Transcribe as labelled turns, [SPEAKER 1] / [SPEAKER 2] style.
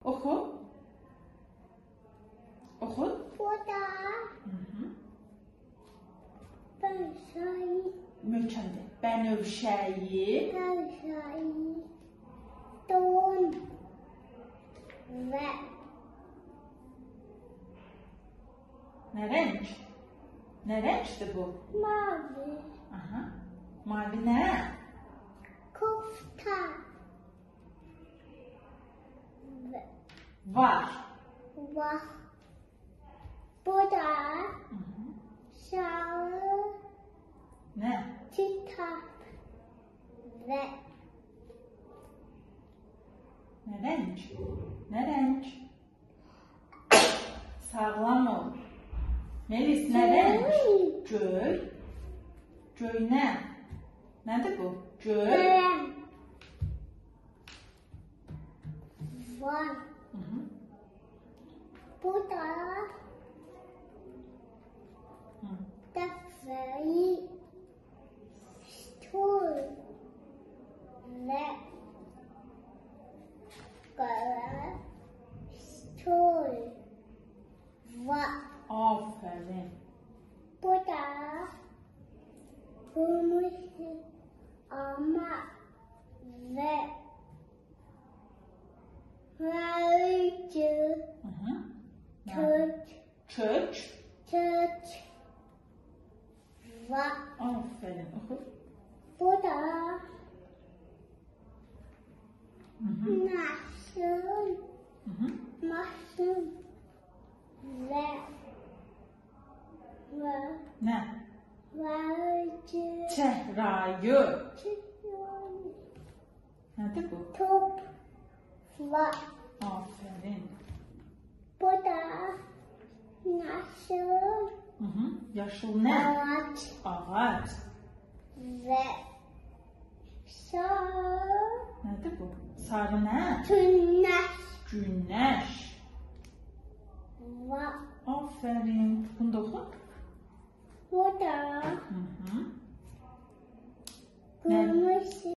[SPEAKER 1] Oku. Oku.
[SPEAKER 2] Burada
[SPEAKER 1] Möhkəmdir. Bənövşəyi.
[SPEAKER 2] Don ve
[SPEAKER 1] Nə rəng? Nə rəngdir bu?
[SPEAKER 2] mavi
[SPEAKER 1] Aha. Mavi nə?
[SPEAKER 2] kofta
[SPEAKER 1] Var.
[SPEAKER 2] var. Burada
[SPEAKER 1] Hı -hı.
[SPEAKER 2] sarı
[SPEAKER 1] Nə?
[SPEAKER 2] kitap ve
[SPEAKER 1] Nə rəng? Nə rəng? Sağlam ol. Melis, nə rəng? Göy. Göy nə? Nədir bu? Göy.
[SPEAKER 2] kalem var.
[SPEAKER 1] Hı -hı.
[SPEAKER 2] Burada
[SPEAKER 1] Hı.
[SPEAKER 2] defayı stul ve kara stul var.
[SPEAKER 1] Aferin.
[SPEAKER 2] Burada kırmızı ama ve mavi
[SPEAKER 1] Hı -hı.
[SPEAKER 2] Kök
[SPEAKER 1] Kök.
[SPEAKER 2] var.
[SPEAKER 1] Aferin. Oku.
[SPEAKER 2] Burada
[SPEAKER 1] Hı -hı.
[SPEAKER 2] nasıl
[SPEAKER 1] Hı -hı.
[SPEAKER 2] masum ve
[SPEAKER 1] Nə?
[SPEAKER 2] varıcı
[SPEAKER 1] Çəhrayı. Nədir bu?
[SPEAKER 2] top var.
[SPEAKER 1] Aferin.
[SPEAKER 2] Burada nasıl
[SPEAKER 1] Hı -hı. Yaşıl nə?
[SPEAKER 2] ağaç
[SPEAKER 1] Ağac.
[SPEAKER 2] ve sarı
[SPEAKER 1] Nədir bu? Sarı nə?
[SPEAKER 2] güneş
[SPEAKER 1] Günəş.
[SPEAKER 2] var.
[SPEAKER 1] Aferin. Bunu da oxu.
[SPEAKER 2] Burada
[SPEAKER 1] Hı -hı.
[SPEAKER 2] kırmızı